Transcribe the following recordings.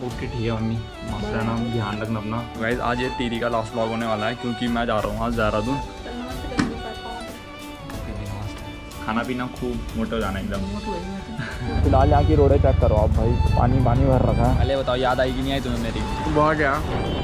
Okay ठीक है mummy, मस्त रहना, ध्यान रखना अपना। गाइस आज ये टीरी का लास्ट व्लॉग होने वाला है क्योंकि मैं जा रहा हूँ आज देहरादून। खाना पीना खूब मोटा हो जाना एकदम। फिलहाल यहाँ की रोडें चेक करो आप भाई, पानी पानी भर रखा है। पहले बताओ याद आई कि नहीं आई तुम्हें मेरी? बहुत क्या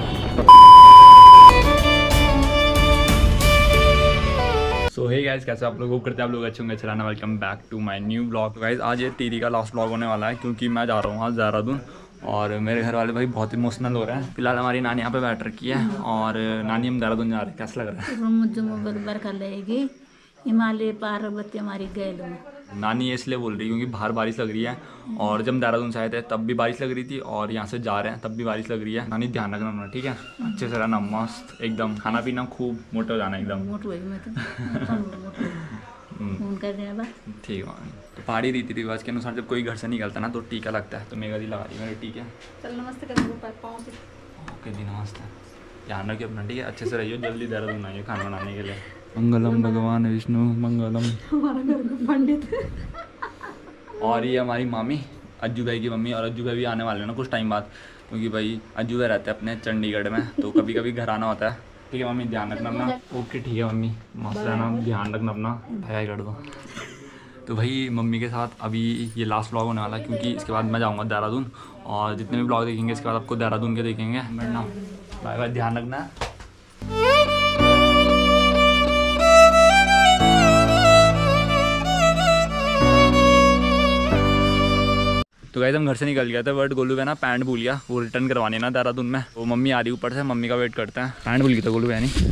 सो हे गाइस, कैसे आप लोग करते हैं? आप लोग अच्छे होंगे, चलाना। Welcome back to my new blog. Guys आज ये टीरी का लास्ट ब्लॉग होने वाला है क्योंकि मैं जा रहा हूँ आज देहरादून और मेरे घर वाले भाई बहुत इमोशनल हो रहे हैं। फिलहाल हमारी नानी यहाँ पे बैठ रखी है और नानी हम देहरादून जा रहे हैं। कैसा लग रहा है? मुझे मोबाइल बरखा लेगी हिमालय पार्वती हमारी गैल में। नानी ये इसलिए बोल रही है क्योंकि बाहर बारिश लग रही है और जब देहरादून से आए थे तब भी बारिश लग रही थी और यहाँ से जा रहे हैं तब भी बारिश लग रही है। नानी ध्यान रखना अपना, ठीक है? अच्छे से रहना, मस्त एकदम, खाना पीना खूब मोटा हो जाना एकदम। मोटू है मैं तो फोन कर देना ठीक है। तो पहाड़ी रीति रिवाज के अनुसार जब कोई घर से निकलता है ना तो टीका लगता है, तो मेगा दी लगा रही मेरे टीका। चल नमस्ते कर दो पाँव से। ओके जी, नमस्ते। ध्यान रखिए अपना, ठीक है? अच्छे से रहिए, जल्दी देहरादून आइए खाना बनाने के लिए। मंगलम भगवान विष्णु मंगलम। हमारा घर का पंडित। और ये हमारी मामी अज्जू भाई की मम्मी, और अज्जू भाई भी आने वाले हैं ना कुछ टाइम बाद, क्योंकि भाई अज्जू भाई रहते हैं अपने चंडीगढ़ में, तो कभी कभी घर आना होता है। ठीक है मम्मी, ध्यान रखना अपना। ओके ठीक है मम्मी, मस्त रहना, ध्यान रखना अपना, भाई कर दो। तो भाई मम्मी के साथ अभी ये लास्ट व्लॉग होने वाला है क्योंकि इसके बाद मैं जाऊँगा देहरादून और जितने भी ब्लॉग देखेंगे इसके बाद आपको देहरादून के देखेंगे। बैठना, बाय बाय, ध्यान रखना। तो गाइस हम घर से निकल गया था बट गोलू है ना पैंट भूल गया, वो रिटर्न करवानी ना देहरादून में। वो मम्मी आ रही ऊपर से, मम्मी का वेट करते हैं। पैंट भूल गई था गोलू है नहीं।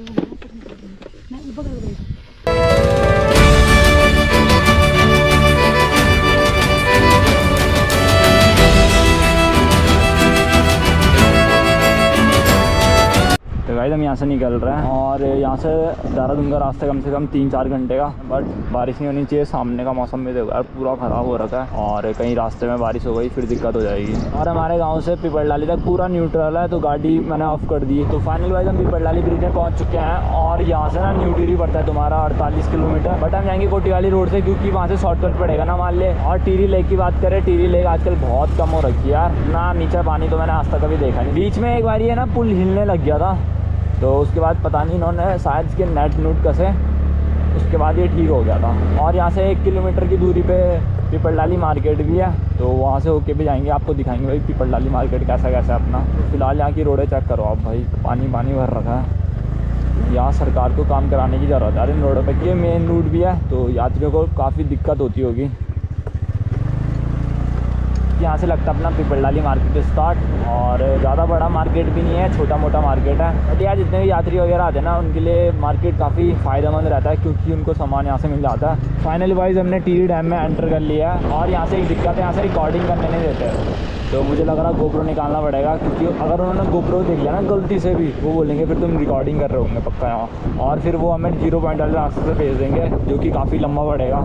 तो गाइस हम यहाँ से निकल रहे हैं और यहाँ से देहरादून का रास्ता कम से कम 3-4 घंटे का, बट बारिश नहीं होनी चाहिए। सामने का मौसम भी देखो यार पूरा ख़राब हो रखा है और कहीं रास्ते में बारिश हो गई फिर दिक्कत हो जाएगी। और हमारे गांव से पिपरलाली तक पूरा न्यूट्रल है तो गाड़ी मैंने ऑफ कर दी। तो फाइनल वाइज हम पिपरलाली ब्रिज में पहुँच चुके हैं और यहाँ से ना न्यू टिहरी पड़ता है तुम्हारा 48 किलोमीटर, बट हम जाएंगे कोटिवाली रोड से क्योंकि वहाँ से शॉर्टकट पड़ेगा ना मान ले। और टिहरी लेक की बात करें, टिहरी लेक आजकल बहुत कम हो रखी है यार, ना नीचे पानी तो मैंने आज तक कभी देखा नहीं। बीच में एक बार ये ना पुल हिलने लग गया था तो उसके बाद पता नहीं इन्होंने शायद इसके नेट नूट कसे, उसके बाद ये ठीक हो गया था। और यहाँ से 1 किलोमीटर की दूरी पे पिपरलाली मार्केट भी है तो वहाँ से होके भी जाएंगे, आपको दिखाएंगे भाई पिपरलाली मार्केट कैसा कैसा है अपना। फिलहाल यहाँ की रोडें चेक करो आप भाई, पानी पानी भर रखा है। यहाँ सरकार को काम कराने की ज़रूरत है इन रोडों पर, ये मेन रूट भी है तो यात्रियों को काफ़ी दिक्कत होती होगी। यहाँ से लगता है अपना पिपरलाली मार्केट स्टार्ट और ज़्यादा बड़ा मार्केट भी नहीं है, छोटा मोटा मार्केट है। बट यार जितने भी यात्री वगैरह आते हैं ना उनके लिए मार्केट काफ़ी फ़ायदेमंद रहता है क्योंकि उनको सामान यहाँ से मिल जाता है। फाइनली वाइज हमने टिहरी डैम में एंटर कर लिया है और यहाँ से एक दिक्कत है, यहाँ से रिकॉर्डिंग करने नहीं देते तो मुझे लग रहा है गोप्रो निकालना पड़ेगा क्योंकि अगर उन्होंने गोप्रो देख लिया ना गलती से भी वो बोलेंगे फिर तुम रिकॉर्डिंग कर रहे होंगे पक्का यहाँ, और फिर वो हमें 0 पॉइंट वाले रास्ते से भेज देंगे जो कि काफ़ी लंबा पड़ेगा।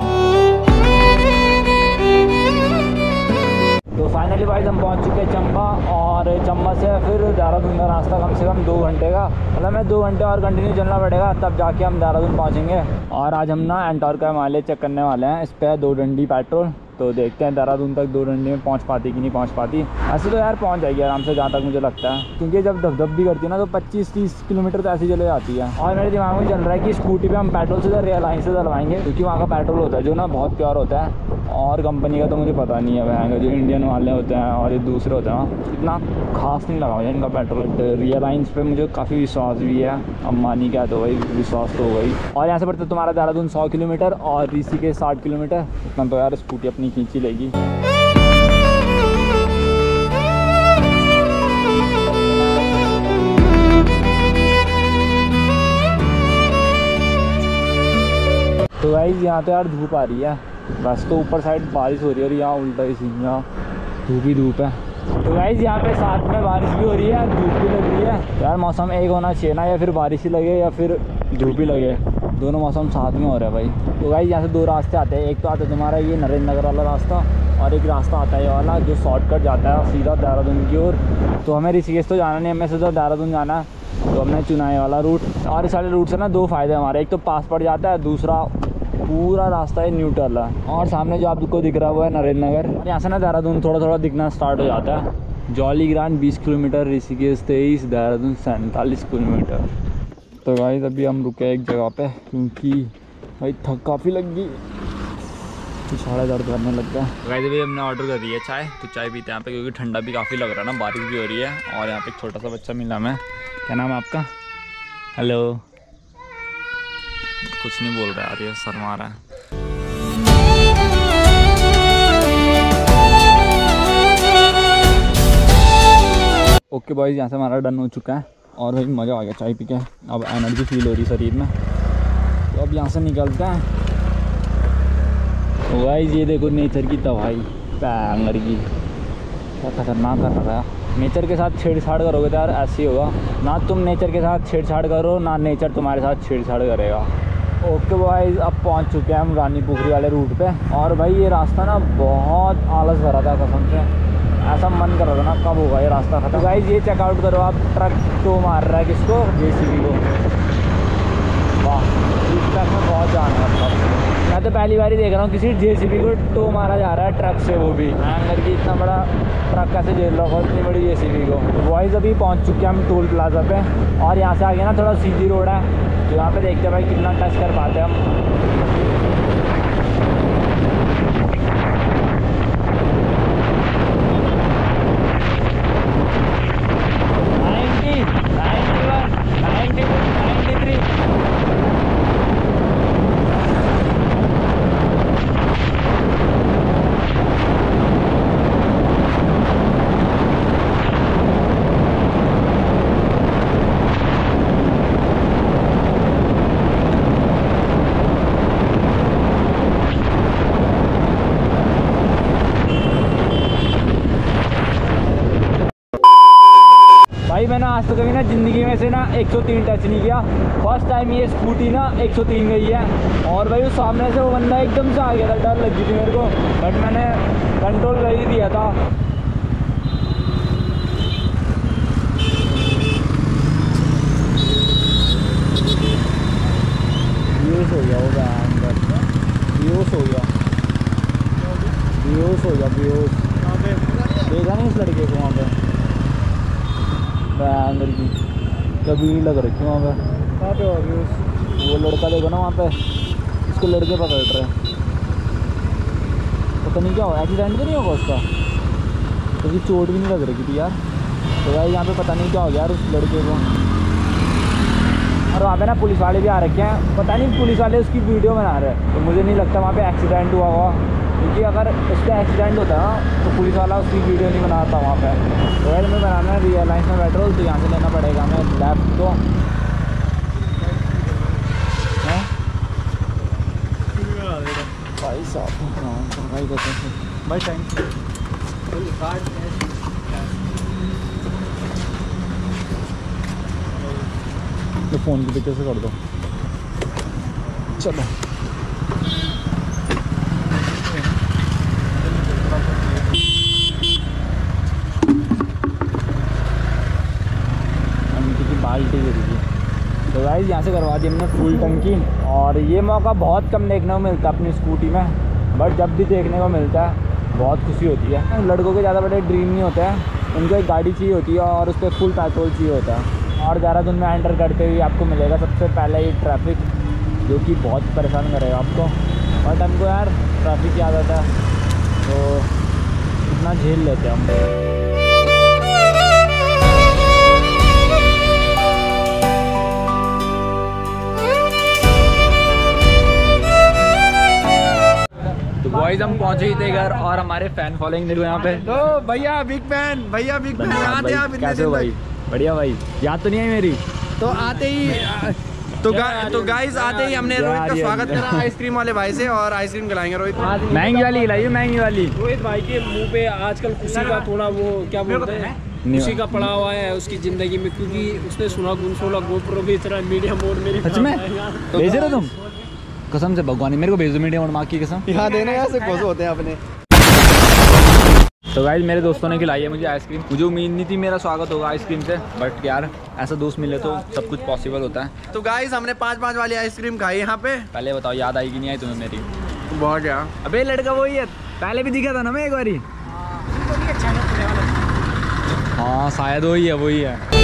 तो फाइनली वाइज हम पहुंच चुके हैं चंबा और चंबा से फिर देहरादून का रास्ता कम से कम 2 घंटे का, मतलब हमें 2 घंटे और कंटिन्यू चलना पड़ेगा तब जाके हम देहरादून पहुंचेंगे। और आज हम ना एंटॉर का माइलेज चेक करने वाले हैं, इस पर 2 डंडी पेट्रोल, तो देखते हैं देहरादून तक 2 डंडी में पहुंच पाती कि नहीं पहुंच पाती। ऐसे तो यार पहुंच जाएगी आराम से जहाँ तक मुझे लगता है क्योंकि जब धप भी करती है ना तो 25-30 किलोमीटर तो ऐसी चले जाती है। और मेरे दिमाग में चल रहा है कि स्कूटी पे हम पेट्रोल से रियलाइन से डलवाएंगे क्योंकि वहाँ का पेट्रोल होता है जो ना बहुत प्योर होता है और कंपनी का तो मुझे पता नहीं है वहाँ जो इंडियन वाले होते हैं और ये दूसरे होते हैं इतना खास नहीं लगा मुझे इनका पेट्रोल। रियलाइंस पे मुझे काफ़ी विश्वास भी है, अम्बानी का तो वही विश्वास तो हो गई। और यहाँ से पड़ता है तुम्हारा देहरादून 100 किलोमीटर और ऋषिकेश 60 किलोमीटर, इतना तो यार स्कूटी अपनी खींची लेगी। तो गाइस यहाँ तो यार धूप आ रही है, बस तो ऊपर साइड बारिश हो रही है और यहाँ उल्टा ही सीन, यहाँ धूप ही धूप है। तो गाइस यहाँ पे साथ में बारिश भी हो रही है, धूप भी लग रही है। यार मौसम एक होना चाहिए ना, या फिर बारिश ही लगे या फिर धूप ही लगे, दोनों मौसम साथ में हो रहा है भाई। तो गाइस यहाँ से 2 रास्ते आते हैं, एक तो आता है तुम्हारा ये नरेंद्र नगर वाला रास्ता और एक रास्ता आता है ये वाला जो शॉर्टकट जाता है सीधा देहरादून की ओर। तो हमें ऋषिकेश तो जाना नहीं, हमें सीधा देहरादून जाना है तो हमने चुना ये वाला रूट। और इस वाले रूट से ना 2 फ़ायदे हमारे, एक तो पास पड़ जाता है, दूसरा पूरा रास्ता है न्यूट्रल है। और सामने जो आपको दिख रहा है वो है नरेंद्र नगर। यहाँ से ना देहरादून थोड़ा थोड़ा दिखना स्टार्ट हो जाता है। Jolly Grant 20 kilometre, Rishikesh 23, Dehradun 47 kilometre. तो गाइस अभी हम रुके एक जगह पे क्योंकि भाई थक काफ़ी लग गई, तो साढ़े दर्द करने लग गया। गाइस अभी हमने ऑर्डर कर दिया चाय, तो चाय पीते हैं यहाँ पे क्योंकि ठंडा भी काफ़ी लग रहा है ना, बारिश भी हो रही है। और यहाँ पे एक छोटा सा बच्चा मिला मैं। क्या नाम है आपका? हेलो। कुछ नहीं बोल रहा यार, ये शर्मा रहा है। ओके बॉयज़, यहाँ से हमारा डन हो चुका है और भाई मज़ा आ गया चाय पी के। अब एनर्जी फील हो रही शरीर में, तो अब यहाँ से निकलते हैं। तो गाइस ये देखो नेचर की तबाही, पैंगर की क्या खतरनाक कर रहा है। नेचर के साथ छेड़छाड़ करोगे तो यार ऐसे ही होगा, ना तुम नेचर के साथ छेड़छाड़ करो ना नेचर तुम्हारे साथ छेड़छाड़ करेगा। ओके बॉयज़, अब पहुंच चुके हैं हम रानी पोखरी वाले रूट पे। और भाई ये रास्ता ना बहुत आलस भरा था कसम से, ऐसा मन कर रहा था ना कब होगा ये रास्ता खत्म। गाइस ये चेकआउट करो आप, ट्रक तो मार रहा है किसको? JCB को। वाह, इस ट्रक में बहुत जान है। मतलब मैं तो पहली बार ही देख रहा हूँ किसी JCB को टो मारा जा रहा है ट्रक से, वो भी हैंगर की। इतना बड़ा ट्रक कैसे झेल रहा होगा इतनी बड़ी JCB को। बॉयज़ अभी पहुँच चुके हैं हम टोल प्लाजा पे, और यहाँ से आगे ना थोड़ा सीधी रोड है, तो यहाँ पे देखते हैं भाई कितना टच कर पाते हैं हम। भाई मैंने आज तो कभी ना ज़िंदगी में से ना 103 टच नहीं किया, फर्स्ट टाइम ये स्कूटी ना 103 गई है। और भाई उस सामने से वो बंदा एकदम से आ गया था, डर लग गई थी मेरे को, बट मैंने कंट्रोल कर ही दिया था। बेहोश हो गया होगा अंदर, बेहोश हो गया, बेहोश हो गया, बेहोश। देखा नहीं इस लड़के को वहाँ पे अंदर की कभी नहीं लग रखी वहाँ पे। कहाँ पे वो लड़का देखो ना वहाँ पे, इसको लड़के पकड़ रहे हैं, पता नहीं क्या हो, एक्सीडेंट तो नहीं होगा उसका, क्योंकि चोट भी नहीं लग रही थी यार। तो भाई यहाँ पे पता नहीं क्या हो गया यार उस लड़के को। और वहाँ पे ना पुलिस वाले भी आ रखे हैं, पता नहीं पुलिस वाले उसकी वीडियो बना रहे हैं, तो मुझे नहीं लगता वहाँ पे एक्सीडेंट हुआ होगा, क्योंकि अगर उसका एक्सीडेंट होता ना तो पुलिस वाला उसकी वीडियो नहीं बनाता वहाँ पे। तो वैसे में बनाना है रिलायंस में पेट्रोल, तो यहाँ से लेना पड़ेगा हमें लेफ्ट को। भाई साहब भाई कहते हैं भाई टाइम तो फ़ोन के पीछे से कर दो। चलो बाल्टी गिरी थी। तो गाइस यहाँ से करवा दी हमने फुल टंकी, और ये मौका बहुत कम देखने को मिलता है अपनी स्कूटी में, बट जब भी देखने को मिलता है बहुत खुशी होती है। लड़कों के ज़्यादा बड़े ड्रीम नहीं होते हैं, उनको एक गाड़ी चाहिए होती है और उस पर फुल पेट्रोल चाहिए होता है। और देहरादून में एंटर करते हुए आपको मिलेगा सबसे पहले ये ट्रैफिक, जो कि बहुत परेशान करेगा आपको। बट हमको यार ट्रैफिक की आदत है, तो इतना झेल लेते हैं हम। बॉयज हम पहुंचे ही थे घर, और हमारे फैन फॉलोइंग देखो यहाँ पे। तो भैया बिग फैन, भैया बिग फैन। आते आप इतने दिन भाई? बढ़िया भाई, याद तो नहीं है मेरी? तो आते ही तो गाइस आते ही हमने रोहित का स्वागत करा आइसक्रीम वाले भाई से, और आइसक्रीम खिलाएंगे रोहित। महंगी वाली खिलाइए, महंगी वाली। रोहित भाई के मुंह पे आजकल खुशी का थोड़ा वो क्या बोलते हैं, खुशी का पड़ा हुआ है उसकी जिंदगी में, क्योंकि उसने सुना गुनसोला गोप्रो भी इतना मीडिया मोड मेरे सच में भेज रहे तुम? कसम से भगवान मेरे को भेज दो मीडिया मोड, माँ की कसम। यहाँ देने यहाँ से खुश होते हैं अपने। तो गाइस मेरे दोस्तों ने खिलाई है मुझे आइसक्रीम। मुझे उम्मीद नहीं थी मेरा स्वागत होगा आइसक्रीम से, बट यार ऐसा दोस्त मिले तो सब कुछ पॉसिबल होता है। तो गाइस हमने 5-5 वाली आइसक्रीम खाई यहाँ पे। पहले बताओ याद आई कि नहीं आई तुम्हें मेरी? बहुत यार। अबे लड़का वही है, पहले भी दिखा था ना मैं एक बारी। हाँ शायद वही है।